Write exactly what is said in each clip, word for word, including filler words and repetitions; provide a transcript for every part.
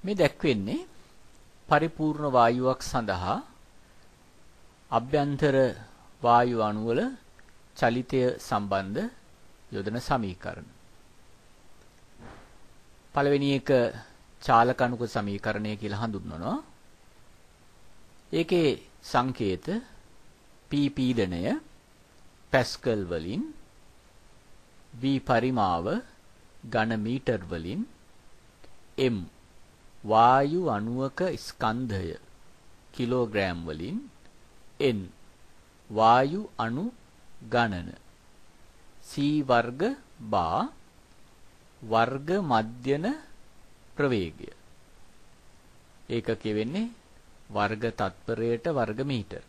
මේ දැක්වෙන්නේ පරිපූර්ණ වායුවක් සඳහා අභ්‍යන්තර වායු අණු වල චලිතය සම්බන්ධ යොදන සමීකරණ. පළවෙනි එක චාලක අණුක සමීකරණය කියලා හඳුන්වනවා. ඒකේ සංකේත P පීඩනය පැස්කල් වලින්, V පරිමාව ඝන මීටර් වලින්, M වායු අණුවක ස්කන්ධය කිලෝග්‍රෑම් වලින්, N වායු අණු ගණන, C වර්ග බා වර්ග මධ්‍යන ප්‍රවේගය. ඒකක වෙන්නේ වර්ග තත්පරයට වර්ග මීටර.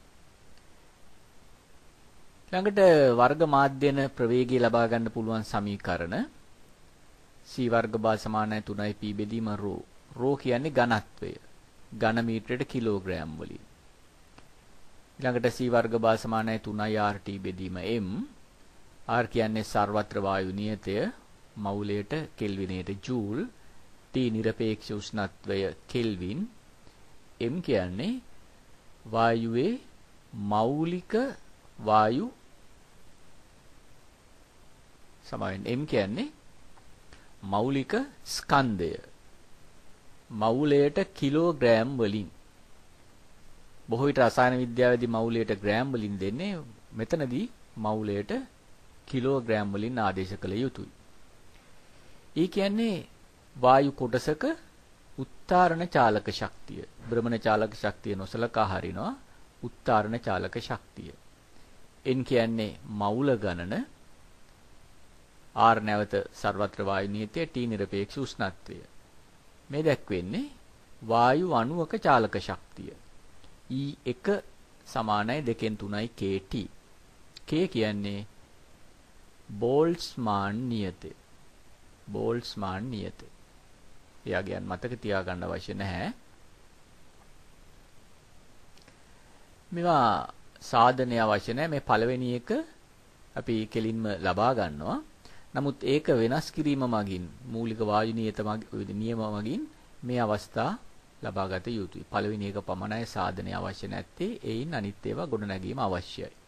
ළඟට වර්ග මාධ්‍යන ප්‍රවේගය ලබා ගන්න පුළුවන් සමීකරණ C වර්ග බා සමානයි තුනයි P බෙදීම ρ. ρ කියන්නේ ඝනත්වය. ඝන මීටරයට කිලෝග්‍රෑම් වලින්. ඊළඟට C වර්ග බා සමානයි තුනයි R T බෙදීම M. R කියන්නේ සර්වත්‍ර වායු නියතය, මවුලයට කෙල්විනයට ජූල්, T නිරපේක්ෂ උෂ්ණත්වය කෙල්වින්, M කියන්නේ වායුවේ මෞලික වායු සමාවෙන් M කියන්නේ මෞලික ස්කන්ධය, මවුලයට කිලෝග්‍රෑම් වලින්. බොහෝ විට රසායන විද්‍යාවේදී මවුලයට ග්‍රෑම් වලින් දෙන්නේ, මෙතනදී මවුලයට කිලෝග්‍රෑම් වලින් ආදේශ කළ යුතුයි. ඒ කියන්නේ වායු කොටසක උත්තරණ චාලක ශක්තිය, භ්‍රමණ චාලක ශක්තිය නොසලකා හරිනවා උත්තරණ චාලක ශක්තිය. N කියන්නේ මවුල ගණන, R නැවත සර්වත්‍ර වායු නියතය, T නිරපේක්ෂ උෂ්ණත්වය. මේ දැක්වෙන්නේ වායු අණුවක චාලක ශක්තිය. E එක සමානයි දෙකෙන් තුනයි K T. K කියන්නේ බෝල්ට්ස්මාන් නියතය. බෝල්ට්ස්මාන් නියතය. එයාගේ යන් මතක තියාගන්න අවශ්‍ය නැහැ. මේවා සාධනය අවශ්‍ය නැහැ. මේ පළවෙනි එක අපි කෙලින්ම ලබා ගන්නවා. නමුත් ඒක වෙනස් කිරීම මගින්, මූලික වායු නියත නියම මගින් මේ අවස්ථා ලබා ගත යුතුයි. පළවෙනි එක පමණයි සාධනය අවශ්‍ය නැත්තේ. ඒයින් අනිත් ඒවා ගොඩනැගීම අවශ්‍යයි.